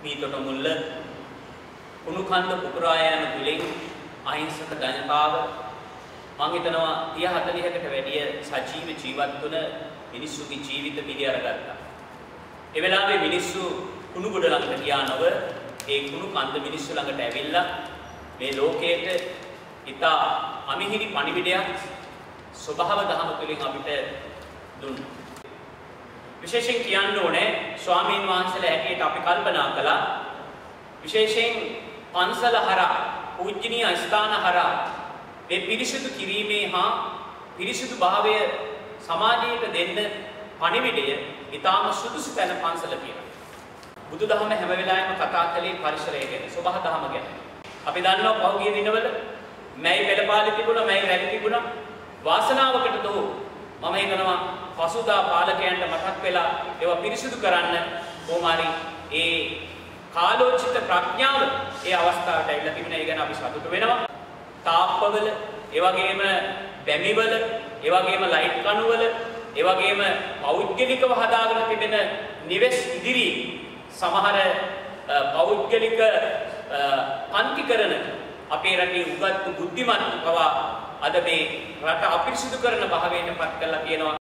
මීතොට මුල්ල කුණු කන්ද පුපුරා යෑම තුළින් අහිංසක ජනතාව මම හිතනවා 30 40කට වැඩිය සජීව ජීවත් වන මිනිස්සුගේ ජීවිත පිළි අරගත්තා. ඒ වෙලාවේ මිනිස්සු කුණු ගොඩ ළඟට ගියා නොව ඒ කුණු කන්ද මිනිස්සු ළඟට ඇවිල්ලා මේ ලෝකයට ඉතා අමිහිරි පණිවිඩයක් ස්වභාව දහම තුළින් අපිට දුන්නා. විශේෂයෙන් කියන්න ඕනේ ස්වාමීන් වහන්සේලා හැටියට අපි කල්පනා කළා විශේෂයෙන් පන්සල හරහා පූජනීය ස්ථාන හරහා මේ පිරිසිදු කිරීමේ හා පිරිසිදු භාවය සමාජයට දෙන්න පණිවිඩය ඊටාම සුදුසු තැන පන්සල කියලා. බුදුදහම හැම වෙලාවෙම කතා කළේ පරිසරය ගැන, සබහ දහම ගැන. අපි දන්නවා පහුගිය දිනවල මැයි පෙළපාලි තිබුණා, මැයි රැලි තිබුණා. වාසනාවකට දෝ මම හිතනවා පසුදා පාලකයන්ට මතක් වෙලා ඒවා පිරිසිදු කරන්න කොහොම හරි ඒ කාලෝචිත ප්‍රඥාව ඒ අවස්ථාවට ඇවිල්ලා තිබුණා. ඒ ගැන අපි සතුටු වෙනවා. තාප්පවල, ඒ වගේම බැමිවල, ඒ වගේම ලයිට් කණුවල, ඒ වගේම පෞද්ගලිකව හදාගෙන තිබෙන නිවෙස් ඉදිරියේ සමහර පෞද්ගලික පන්ති කරන අපේ රටේ උගත් බුද්ධිමත් පවා අද මේ රට අපිරිසිදු කරන භාවයට පත් කරලා තියෙනවා.